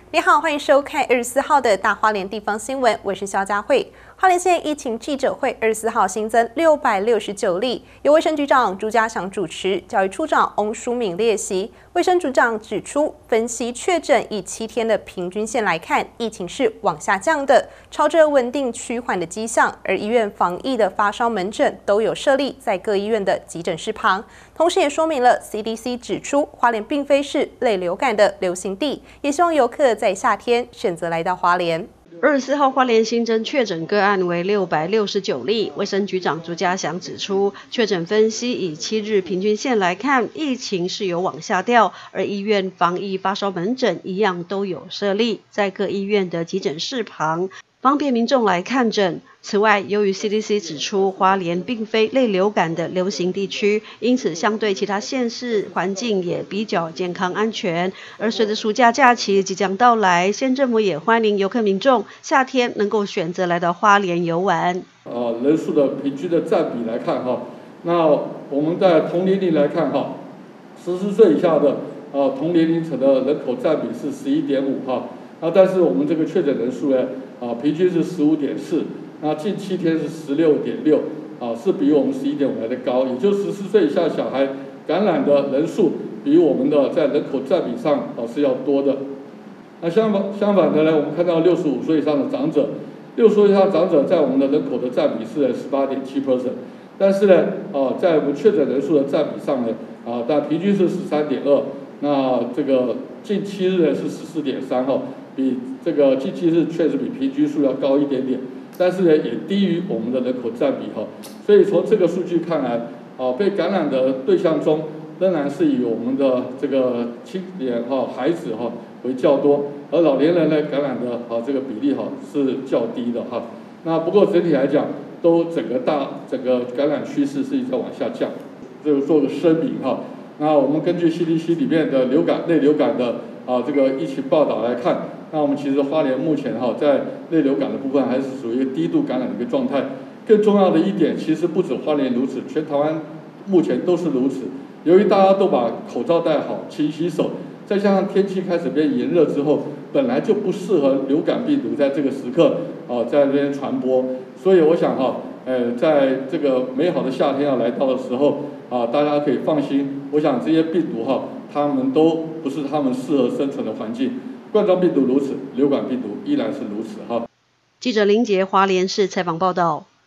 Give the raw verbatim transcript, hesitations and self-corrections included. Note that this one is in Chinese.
你好，欢迎收看二十四号的大花莲地方新闻，我是肖佳慧。花莲县疫情记者会二十四号新增六百六十九例，由卫生局长朱家祥主持，教育处长翁淑敏列席。卫生局长指出，分析确诊以七天的平均线来看，疫情是往下降的，朝着稳定趋缓的迹象。而医院防疫的发烧门诊都有设立在各医院的急诊室旁，同时也说明了 C D C 指出，花莲并非是类流感的流行地，也希望游客在夏天选择来到花莲。 二十四号花莲新增确诊个案为六百六十九例，卫生局长朱家祥指出，确诊分析以七日平均线来看，疫情是有往下掉，而医院防疫发烧门诊一样都有设立在各医院的急诊室旁，方便民众来看诊。此外，由于 C D C 指出花莲并非类流感的流行地区，因此相对其他县市环境也比较健康安全。而随着暑假假期即将到来，县政府也欢迎游客民众夏天能够选择来到花莲游玩。 呃，人数的平均的占比来看哈，那我们在同年龄来看哈，十四岁以下的呃同年龄层的人口占比是十一点五哈，那但是我们这个确诊人数呢，啊、呃、平均是十五点四。那近七天是十六点六，啊，是比我们十一点五来的高，也就十四岁以下小孩感染的人数比我们的在人口占比上啊是要多的。那相反相反的呢，我们看到六十五岁以上的长者，六十岁以上的长者在我们的人口的占比是十八点七 percent， 但是呢，啊，在我们确诊人数的占比上呢，啊，但平均是十三点二，那这个近七日呢是十四点三哈，比这个近七日确实比平均数要高一点点。但是呢，也低于我们的人口占比哈，所以从这个数据看来，啊，被感染的对象中，仍然是以我们的这个青年哈、孩子哈为较多，而老年人呢感染的啊这个比例哈是较低的哈。那不过整体来讲，都整个大整个感染趋势是一直在往下降，这个做个声明哈。那我们根据 C D C 里面的流感类流感的啊这个疫情报道来看。那我们其实花莲目前哈在类流感的部分还是属于一个低度感染的一个状态。更重要的一点，其实不止花莲如此，全台湾目前都是如此。由于大家都把口罩戴好、勤洗手，再加上天气开始变炎热之后，本来就不适合流感病毒在这个时刻啊在这边传播。所以我想哈，呃，在这个美好的夏天要来到的时候啊，大家可以放心。我想这些病毒哈，它们都不是它们适合生存的环境。冠状病毒如此，流感病毒依然是如此哈。 记者林杰华联市采访报道。